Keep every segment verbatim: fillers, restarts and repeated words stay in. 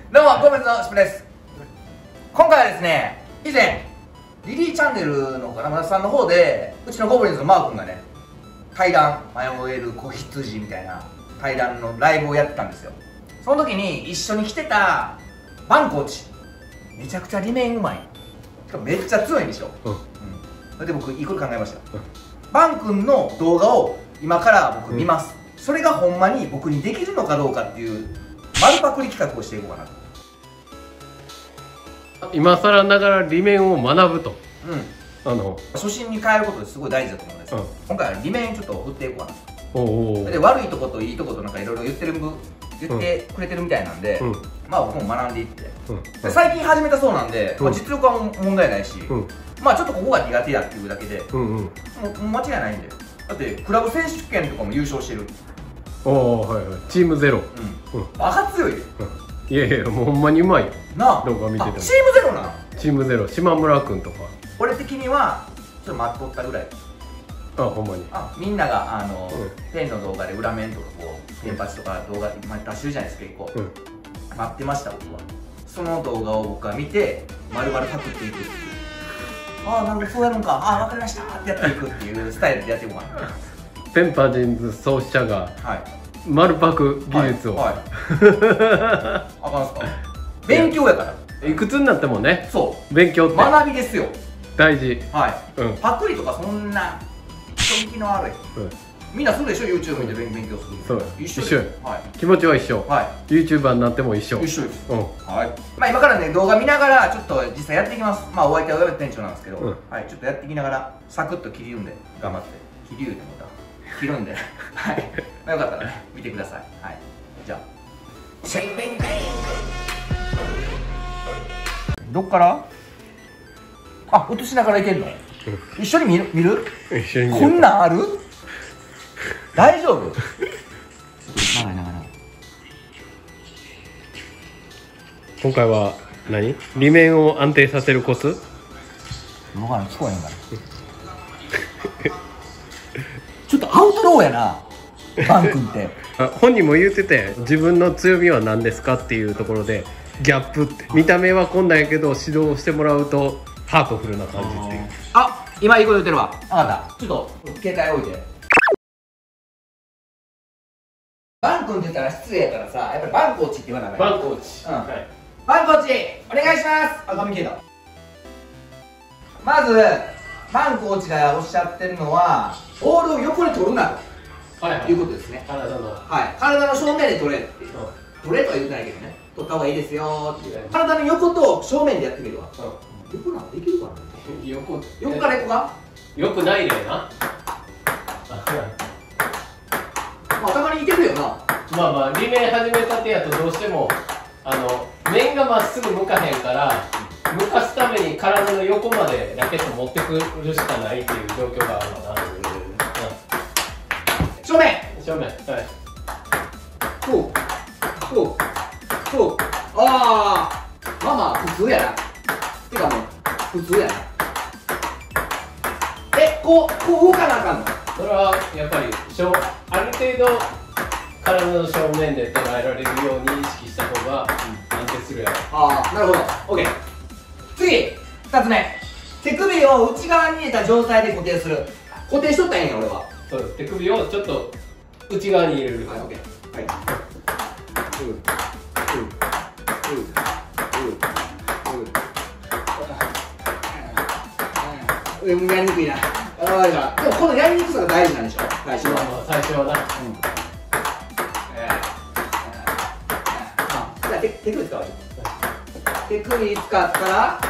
どうも、ゴメズのシプです。今回はですね、以前リリーチャンネルの金村さんの方でうちのゴブリンズのマー君がね、対談迷える子羊みたいな対談のライブをやってたんですよ。その時に一緒に来てたバンコーチ、めちゃくちゃリメインうまい、しかもめっちゃ強いんでしょ。うん、うん、それで僕いいこと考えました。うん、バン君の動画を今から僕見ます、うん、それがほんまに僕にできるのかどうかっていう丸パクリ企画をしていこうかなと。 今更ながら理面を学ぶと、 うん、あの初心に変えることですごい大事だと思うんですけど、うん、今回は理面ちょっと振っていこうかなと。おお。で悪いとこといいとことなんかいろいろ言ってる言ってくれてるみたいなんで、うん、まあ僕も学んでいって、うん、で最近始めたそうなんで、うん、まあ、実力は問題ないし、うん、まあちょっとここが苦手やっていうだけで、うんうん、もう間違いないんで。だってクラブ選手権とかも優勝してる。 おお、はいはい。チームゼロ。うん。 バカ強いよ。 いやいや、もうほんまにうまいよ。 なあ、 動画見てても。 チームゼロなの？ チームゼロ、島村君とか。 俺的にはちょっと待っとったぐらい。 あ、ほんまに。 あ、みんながあの、うん、ペンの動画で裏面とかこうペンパチとか動画今出してるじゃないですか、結構。うん、待ってました僕は。その動画を僕は見て丸々パクっていくっていう。ああ、なんかそうやるんか。ああ、わかりましたってやっていくっていうスタイルでやっていこうかな。 ペンパジンズ創始者が丸パク技術を、はいはい、 あかんすか。勉強やから。 いくつになってもね、そう勉強って学びですよ。大事。 はい、うん、パクリとかそんな人気の悪い、うん、みんなするでしょ。 YouTube 見て勉強する。そう一緒、はい、気持ちは一緒、はい、YouTuber になっても一緒一緒です、うん、はい。まあ今からね動画見ながらちょっと実際やっていきます。まあお相手はウェブ店長なんですけど、うん、はい、ちょっとやっていきながらサクッと切りるんで頑張って切りるでもた切るんではい、まあ、よかったらね見てください。はい、じゃあどっからあ、映しながらいけるの、うん、一緒に見る見る一緒に見る。 こんなんある大丈夫長い長い長い。 今回は何理面を安定させるコツ。 分からん、聞こえへんからちょっとアウトローやなバン君って本人も言ってて、自分の強みは何ですかっていうところでギャップって、見た目はこんなんやけど指導してもらうとハートフルな感じっていう。 あ、今いいこと言ってるわ。あなたちょっと携帯置いて。バン君って言ったら失礼やからさ、やっぱりバンコーチって言わない。 バンコーチ、うん、はい、 バンコーチお願いします。あ、髪切れた。まずバンコーチがおっしゃってるのはボールを横に取るなと、はい、はい、いうことですね。体の、はい、体の正面で取れっていう、うん、取れとは言ってないけどね、取った方がいいですよっていう。体の横と正面でやってみるわ。うん、横なんてできるかな横横から横かよくない例なまあたまにいけるよな。 まあまあ理面始めたてやとどうしてもあの面がまっすぐ向かへんから向かすために体の横までラケット持ってくるしかないっていう状況があるわな。 正面正面、はい、 こうこうこう。ああ、まあまあ普通やな。てかもう普通やな。え、こうこう動かなあかんの。 それはやっぱりある程度体の正面で捉えられるように意識した方が安定するやろ。 ああ、なるほど。 OK。 次ふたつめ、手首を内側に入れた状態で固定する。固定しとったらええんや俺は。 そうです。手首をちょっと内側に入れる。はい、 OK。 はい、うんうんうん、やりにくいな。ああ、でもこのやりにくさが大事なんでしょ最初は。まあまあ最初はな。うん。じゃあ手手首使う。手首使ったら。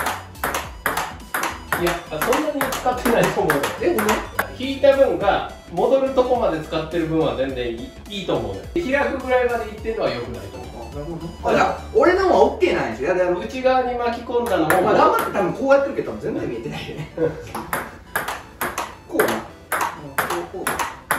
いや、そんなに使ってないと思う。 え、ごめん。 引いた分が戻るとこまで使ってる分は全然いい、いいと思うね。開くぐらいまでいってるのは良くないと思う。 あ、じゃあ俺のは OK なんですよ。やるやる。 内側に巻き込んだのを、 まあ頑張って多分こうやってるけど全然見えてないよねこうな、こうこうこ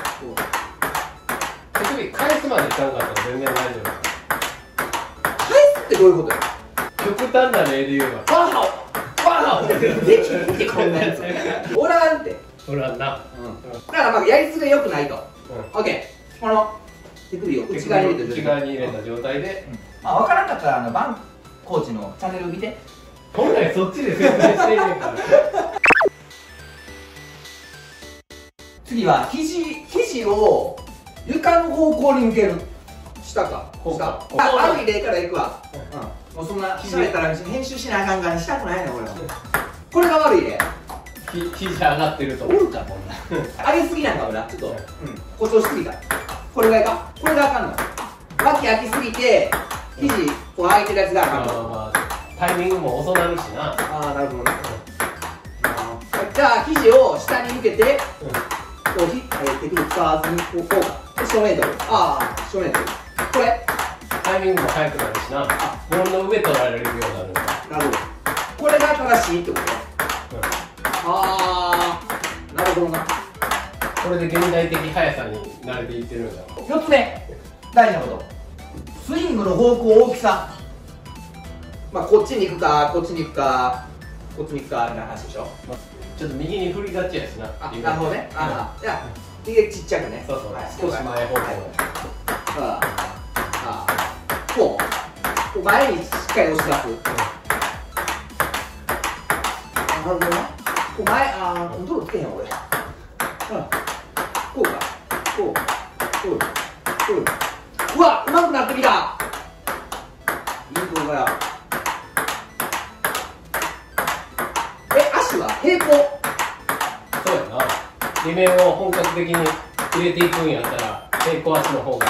う手首返すまでいかんかったら全然大丈夫。 返すってどういうことや。 極端な例で言えばバーハオバーハオできんってこんなやつおらんって。 おらんな。 だからまあやりすぎが良くないと。 OK。この手首を内側に入れた内側に入れた状態でまあ分からんかったらあのバンコーチのチャンネル見て。 本来そっちで説明してんねんから次は肘肘を床の方向に向ける。下か下。あ、悪い例からいくわ。うん、もうそんな喋ったら編集しなあかんからしたくないの俺は。これが悪い例。 肘上がってるとおるかこんな上げすぎなんか俺なちょっと、うん、誇張しすぎた。これがいいか、これがあかんの。脇開きすぎて肘こう開いてるやつがあかんの。 まあタイミングも遅なるしな。 ああなるほどね。じゃあ肘を下に向けて、うん、こうひ、えー、手首使わずにこうこうか正面取る。ああ正面取る。これタイミングも速くなるしな。ボールの上取られるようになるんだ。 なるほど。これが正しいってこと。ああ、なるほどな。 これで現代的速さに慣れていってるんだ。 よっつめ、大事なこと。スイングの方向大きさ。まあこっちに行くか、こっちに行くか、こっちに行くかみたいな話でしょ。 ちょっと右に振りがちやしな。 あ、なるほどね。ああ、じゃあ右ちっちゃくね。 そうそう。 はい、 少し前方向。 ああ、こう、こう前にしっかり押し出す。なるほどな。こう前、ああ、コントロールつけへん俺。うん。こうか。こう。こう。こう。うわ、うまくなってきた。いい動画や。え、足は平行。 そうやな。地面を本格的に入れていくんやったら、平行足の方が。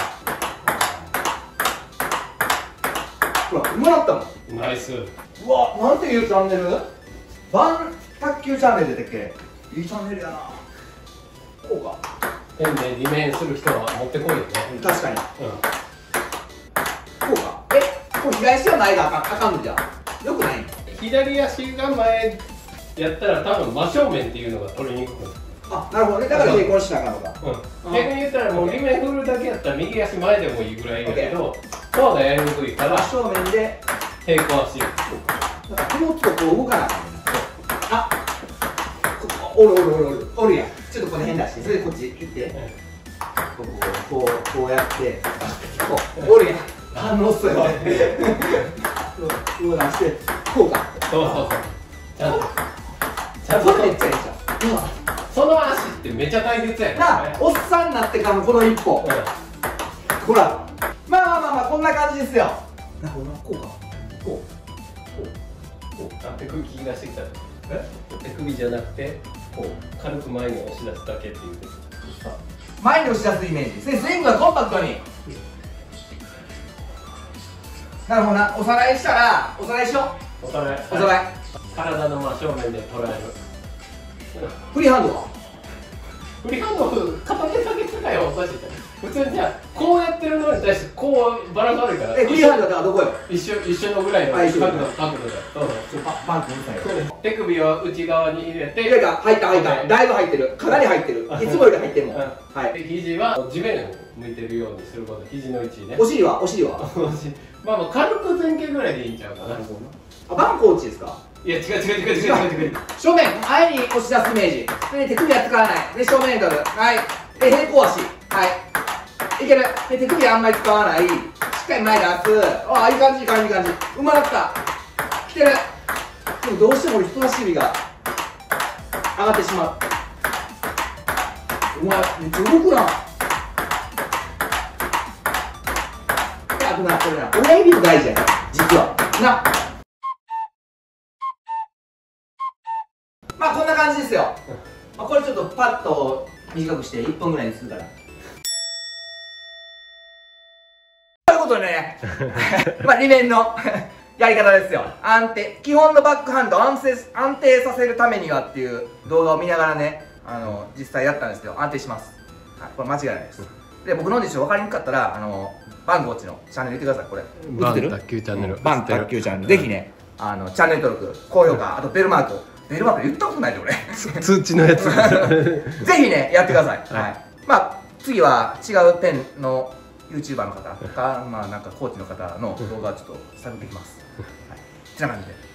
ほら、うまなったもん。 ナイス。 うわ、なんていうチャンネル？バン卓球チャンネル出てっけ。いいチャンネルやな。こうか。 ペンでディメンする人は持ってこいよね。 確かに。 うん。 こうか。え、これ左足は前があかん、あかんのじゃん。よくない。 左足が前やったら多分真正面っていうのが取りにくくなる。 あ、なるほどね。だから平行しなあかんのか。 うん。逆に言ったらもうディメン振るだけやったら右足前でもいいぐらいだけど、フォアがやりにくいから真正面で平行足。 だから手元とこう動かなあかんねん。あ、おるおるおるおるおるやん。ちょっとこの辺出して、それでこっち行って、こうこうこうやってこうおるやん。反応するよね。こう出してこうか。 そうそうそう。ちゃんとちゃんことそれめっちゃいいじゃん。 その足ってめっちゃ大切やからね。 なあ、おっさんになってからのこの一歩。ほら、まあまあまあまあこんな感じですよ。なるほどな、こうか。こうこうこう。 あ、手首聞き出してきた。 え？ 手首じゃなくてこう軽く前に押し出すだけっていう。 前に押し出すイメージ。でスイングはコンパクトに。なるほどな。おさらいしたら、おさらいしよおさらい。 う。おさらい。 体の真正面で捉える。 フリーハンドは？ フリーハンド片手だけ使いはおかしいじゃん。普通にじゃあこうやってるのに対してこうバランス悪いから。 え、フリーハンドだからどこよ？ 一緒一緒のぐらいのあ一緒角度角度だ。そうそう。 ババンって言ったよ。 手首を内側に入れて。 入れた、入った入った。だいぶ入ってる。かなり入ってる。いつもより入ってるもん。はい。 で肘は地面を向いてるようにすること。肘の位置ね。 お尻は？お尻は？ まあまあ軽く前傾ぐらいでいいんちゃうかな。 あ、バンコーチですか？ いや違う違う違う違う違う違う。 正面、前に押し出すイメージ。で、手首は使わない。で、正面取る。はい。で、平行足。はい。いける。で、手首あんまり使わない。しっかり前出す。ああ、いい感じ、いい感じ、いい感じ。うまかった。来てる。でもどうしても俺人差し指が上がってしまう。お前、めっちゃ動くな。あとな、これな。親指も大事やから、実は。な。まあこんな感じですよ。まあこれちょっとパッと短くしていっぷんぐらいにするから。ということでね、まあ理念のやり方ですよ。安定、基本のバックハンド安定、安定させるためにはっていう動画を見ながらね、あの実際やったんですけど安定します。はい、これ間違いないです。で僕の辞書分かりにくかったらあのバンコーチのチャンネル見てください。これバン卓球チャンネル。 バン卓球チャンネルぜひね、あのチャンネル登録、高評価、あとベルマーク。ベルマーク言ったことないで俺通知のやつぜひねやってください。はい、まあ次は違うペンの YouTuber の方か、まあなんかコーチの方の動画をちょっと探ってきます。はい、こんな感じで。